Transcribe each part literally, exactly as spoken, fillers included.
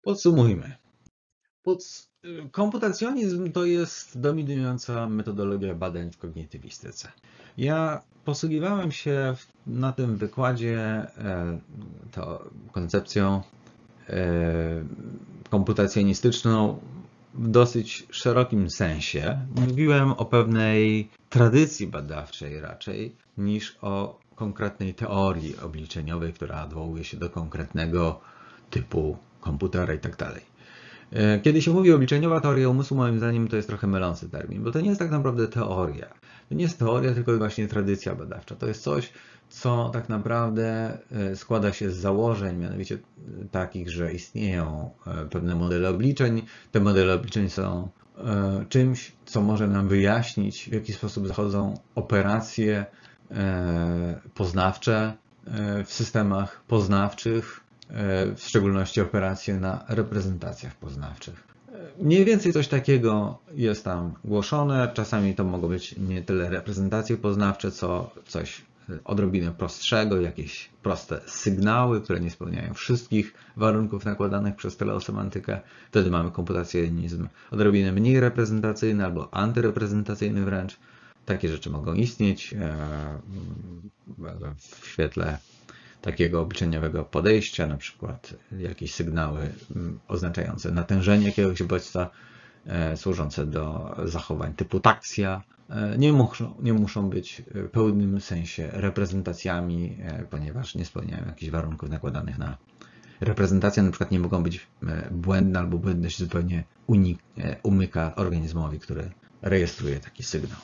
Podsumujmy. Pod... Komputacjonizm to jest dominująca metodologia badań w kognitywistyce. Ja posługiwałem się na tym wykładzie to koncepcją komputacjonistyczną w dosyć szerokim sensie. Mówiłem o pewnej tradycji badawczej raczej niż o konkretnej teorii obliczeniowej, która odwołuje się do konkretnego typu komputera i tak dalej. Kiedy się mówi obliczeniowa teoria umysłu, moim zdaniem to jest trochę mylący termin, bo to nie jest tak naprawdę teoria. To nie jest teoria, tylko właśnie tradycja badawcza. To jest coś, co tak naprawdę składa się z założeń, mianowicie takich, że istnieją pewne modele obliczeń. Te modele obliczeń są czymś, co może nam wyjaśnić, w jaki sposób zachodzą operacje poznawcze w systemach poznawczych, w szczególności operacje na reprezentacjach poznawczych. Mniej więcej coś takiego jest tam głoszone. Czasami to mogą być nie tyle reprezentacje poznawcze, co coś odrobinę prostszego, jakieś proste sygnały, które nie spełniają wszystkich warunków nakładanych przez teleosemantykę. Wtedy mamy komputacjonizm odrobinę mniej reprezentacyjny albo antyreprezentacyjny wręcz. Takie rzeczy mogą istnieć w świetle takiego obliczeniowego podejścia, na przykład jakieś sygnały oznaczające natężenie jakiegoś bodźca, służące do zachowań typu taksja. Nie muszą, nie muszą być w pełnym sensie reprezentacjami, ponieważ nie spełniają jakichś warunków nakładanych na reprezentację. Na przykład nie mogą być błędne albo błędność zupełnie unik, umyka organizmowi, który rejestruje taki sygnał.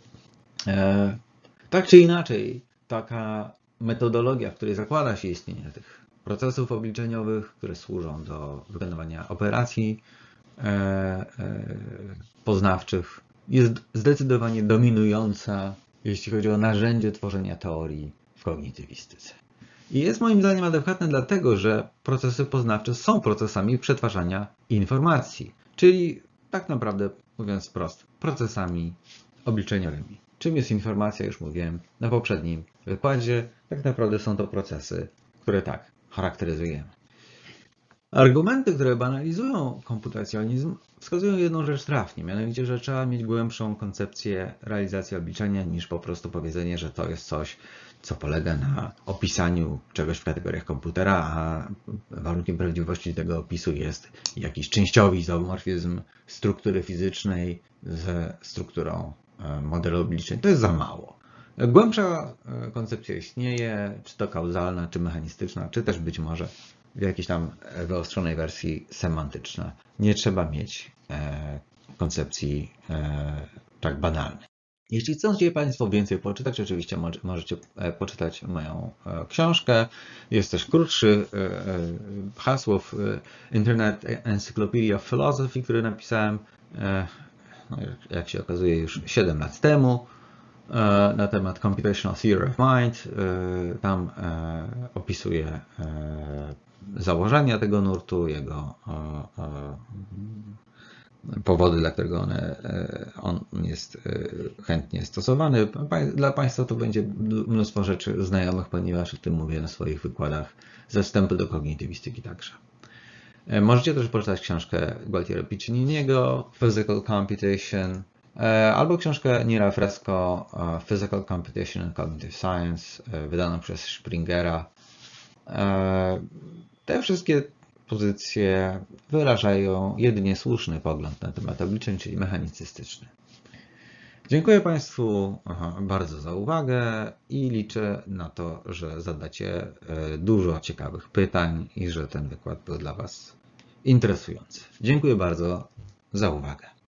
Tak czy inaczej, taka metodologia, w której zakłada się istnienie tych procesów obliczeniowych, które służą do wykonywania operacji e, e, poznawczych, jest zdecydowanie dominująca, jeśli chodzi o narzędzie tworzenia teorii w kognitywistyce. I jest moim zdaniem adekwatne dlatego, że procesy poznawcze są procesami przetwarzania informacji, czyli tak naprawdę, mówiąc wprost, procesami obliczeniowymi. Czym jest informacja, już mówiłem na poprzednim wykładzie. Tak naprawdę są to procesy, które tak charakteryzujemy. Argumenty, które banalizują komputacjonizm, wskazują jedną rzecz trafnie, mianowicie, że trzeba mieć głębszą koncepcję realizacji obliczenia niż po prostu powiedzenie, że to jest coś, co polega na opisaniu czegoś w kategoriach komputera, a warunkiem prawdziwości tego opisu jest jakiś częściowy izomorfizm struktury fizycznej ze strukturą modelu obliczeń. To jest za mało. Głębsza koncepcja istnieje, czy to kauzalna, czy mechanistyczna, czy też być może w jakiejś tam wyostrzonej wersji semantyczna. Nie trzeba mieć koncepcji tak banalnej. Jeśli chcecie Państwo więcej poczytać, oczywiście możecie poczytać moją książkę. Jest też krótszy hasło w Internet Encyclopedia of Philosophy, który napisałem, no, jak się okazuje, już siedem lat temu, na temat Computational Theory of Mind. Tam opisuję założenia tego nurtu, jego powody, dla którego one, on jest chętnie stosowany. Dla Państwa to będzie mnóstwo rzeczy znajomych, ponieważ o tym mówię na swoich wykładach ze wstępu do kognitywistyki także. Możecie też poczytać książkę Gualtiero Piccininiego, Physical Computation, albo książkę Neila Fresco, Physical Computation and Cognitive Science, wydaną przez Springera. Te wszystkie pozycje wyrażają jedynie słuszny pogląd na temat obliczeń, czyli mechanicystyczny. Dziękuję Państwu bardzo za uwagę i liczę na to, że zadacie dużo ciekawych pytań i że ten wykład był dla Was interesujący. Dziękuję bardzo za uwagę.